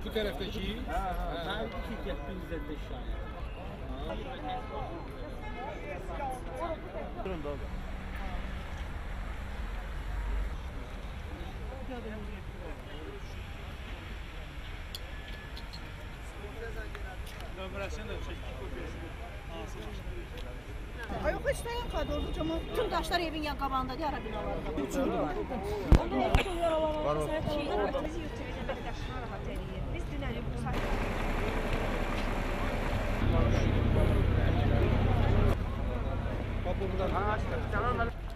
Bu taraftaki. Ben iki getdiniz de şahane. Durun da. Nömrəsini də çək, Yok hiç dayan kadar oldu ama tüm taşlar evin yan qabağında diye ara binalarda. Bizi yurtumuza daşına rahat eləyir. Biz dünəni bu saat...